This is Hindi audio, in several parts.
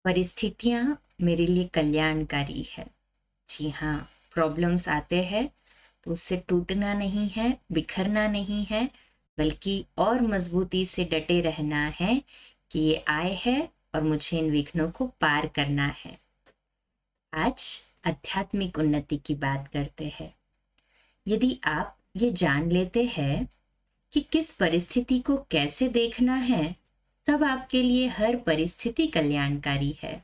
परिस्थितियां मेरे लिए कल्याणकारी है। जी हाँ, प्रॉब्लम्स आते हैं तो उससे टूटना नहीं है, बिखरना नहीं है, बल्कि और मजबूती से डटे रहना है कि ये आए हैं और मुझे इन विघ्नों को पार करना है। आज आध्यात्मिक उन्नति की बात करते हैं। यदि आप ये जान लेते हैं कि किस परिस्थिति को कैसे देखना है, तब आपके लिए हर परिस्थिति कल्याणकारी है।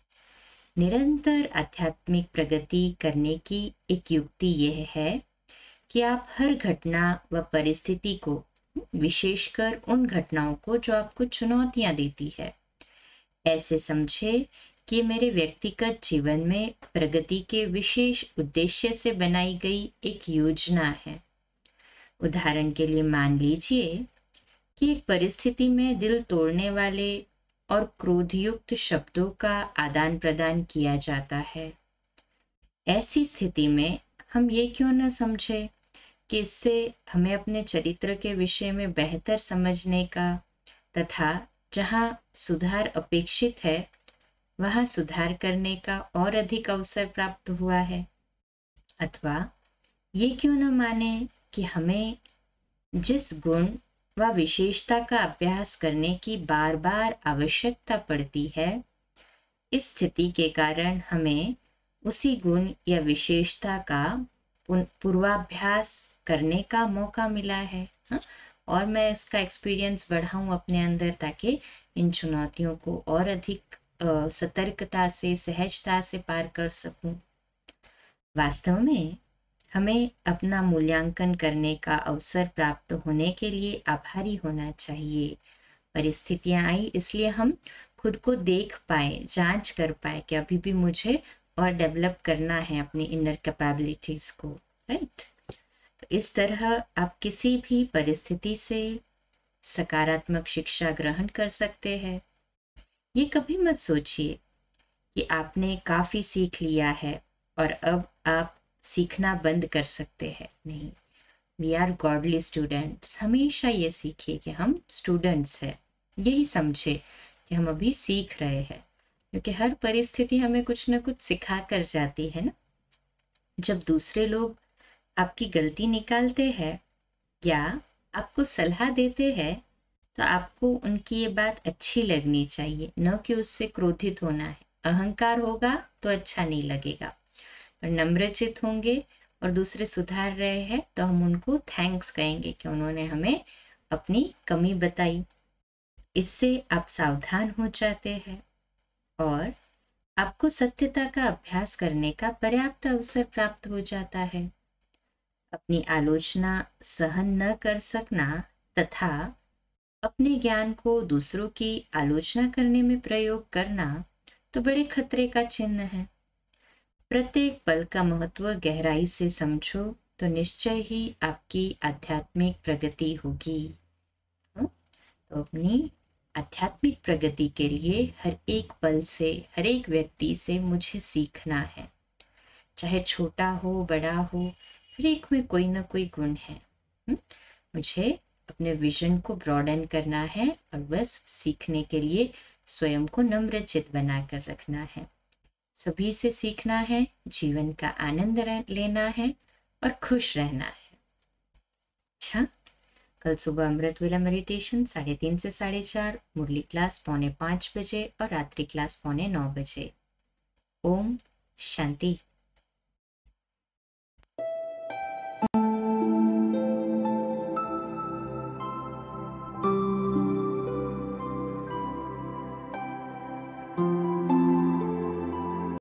निरंतर आध्यात्मिक प्रगति करने की एक युक्ति यह है कि आप हर घटना व परिस्थिति को, विशेषकर उन घटनाओं को जो आपको चुनौतियां देती है, ऐसे समझे कि मेरे व्यक्तिगत जीवन में प्रगति के विशेष उद्देश्य से बनाई गई एक योजना है। उदाहरण के लिए मान लीजिए कि एक परिस्थिति में दिल तोड़ने वाले और क्रोधयुक्त शब्दों का आदान प्रदान किया जाता है। ऐसी स्थिति में हम ये क्यों न समझे कि इससे हमें अपने चरित्र के विषय में बेहतर समझने का तथा जहाँ सुधार अपेक्षित है वहाँ सुधार करने का और अधिक अवसर प्राप्त हुआ है। अथवा ये क्यों न माने कि हमें जिस गुण व विशेषता का अभ्यास करने की बार बार आवश्यकता पड़ती है, इस स्थिति के कारण हमें उसी गुण या विशेषता का पूर्वाभ्यास करने का मौका मिला है। और मैं इसका एक्सपीरियंस बढ़ाऊं अपने अंदर ताकि इन चुनौतियों को और अधिक सतर्कता से, सहजता से पार कर सकूं। वास्तव में हमें अपना मूल्यांकन करने का अवसर प्राप्त होने के लिए आभारी होना चाहिए। परिस्थितियां आई इसलिए हम खुद को देख पाए, जांच कर पाए कि अभी भी मुझे और डेवलप करना है अपनी इनर कैपेबिलिटीज को, राइट। तो इस तरह आप किसी भी परिस्थिति से सकारात्मक शिक्षा ग्रहण कर सकते हैं। ये कभी मत सोचिए कि आपने काफी सीख लिया है और अब आप सीखना बंद कर सकते हैं। नहीं, वी आर गॉडली स्टूडेंट्स। हमेशा ये सीखिए कि हम स्टूडेंट्स हैं। यही समझे कि हम अभी सीख रहे हैं, क्योंकि हर परिस्थिति हमें कुछ ना कुछ सिखा कर जाती है ना। जब दूसरे लोग आपकी गलती निकालते हैं या आपको सलाह देते हैं तो आपको उनकी ये बात अच्छी लगनी चाहिए, न कि उससे क्रोधित होना है। अहंकार होगा तो अच्छा नहीं लगेगा, पर नम्रचित होंगे और दूसरे सुधार रहे हैं तो हम उनको थैंक्स कहेंगे कि उन्होंने हमें अपनी कमी बताई। इससे आप सावधान हो जाते हैं और आपको सत्यता का अभ्यास करने का पर्याप्त अवसर प्राप्त हो जाता है। अपनी आलोचना सहन न कर सकना तथा अपने ज्ञान को दूसरों की आलोचना करने में प्रयोग करना तो बड़े खतरे का चिन्ह है। प्रत्येक पल का महत्व गहराई से समझो तो निश्चय ही आपकी आध्यात्मिक प्रगति होगी। तो अपनी आध्यात्मिक प्रगति के लिए हर एक पल से, हर एक व्यक्ति से मुझे सीखना है। चाहे छोटा हो, बड़ा हो, हर एक में कोई ना कोई गुण है। मुझे अपने विजन को ब्रॉडन करना है और बस सीखने के लिए स्वयं को नम्रचित बनाकर रखना है। सभी से सीखना है, जीवन का आनंद लेना है और खुश रहना है। अच्छा, कल सुबह अमृत वेला मेडिटेशन 3:30 से 4:30, मुरली क्लास 4:45 बजे और रात्रि क्लास 9:45 बजे। ओम शांति।